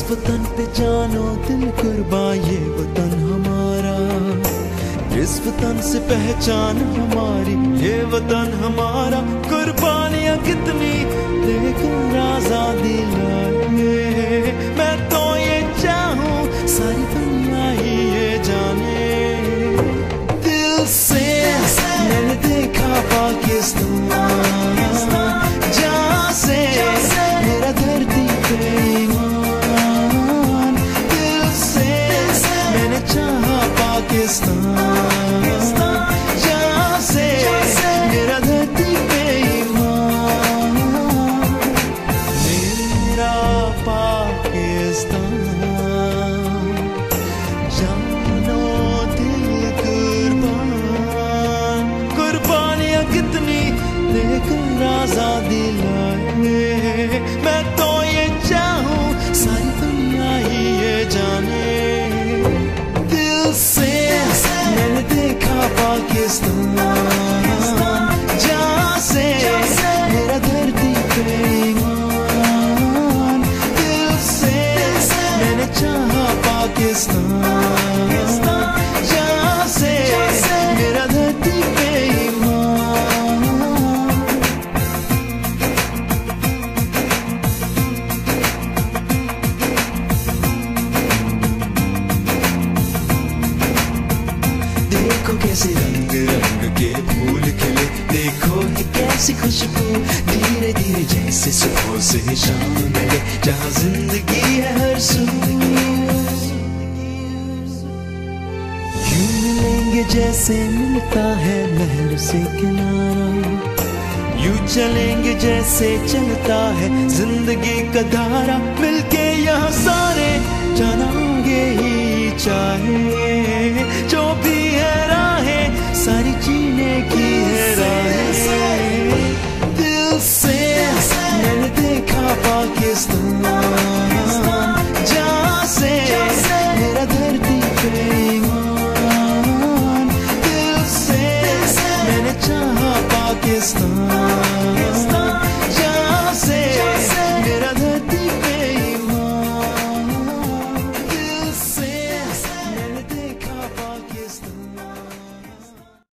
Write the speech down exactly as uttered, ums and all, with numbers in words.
वतन पे जानो दिल कुर्बान ये वतन हमारा, इस वतन से पहचान हमारी, ये वतन हमारा। कुर्बानियां कितनी देकर आजादी लाए, मैं तो ये चाहूं सारी दुनिया ही ये जाने। दिल से मैंने देखा पाकिस्तान, जहाँ से मेरा धरती पे ईमान। दिल से मैंने चाहा पाकिस्तान, जहाँ से मेरा धरती पे ईमान। मेरा पाकिस्तान, जानो दिल कुर्बान। कुर्बानियां कितनी देकर आजादी लाए, मैं तो ये चाहूं सारी दुनिया ही ये जाने। दिल से मैंने देखा पाकिस्तान, जहाँ से मेरा धरती पे ईमान। दिल से मैंने चाहा पाकिस्तान, जहाँ से मेरा धरती पे ईमान। देखो कैसे रंग रंग के फूल खिले, देखो ये कैसी खुशबू, धीरे धीरे जैसे सुबह से शाम मिले, जहाँ जिंदगी है हर सू। यूं मिलेंगे जैसे मिलता है लहर से किनारा, यूं चलेंगे जैसे चलता है जिंदगी का धारा। मिलके यहाँ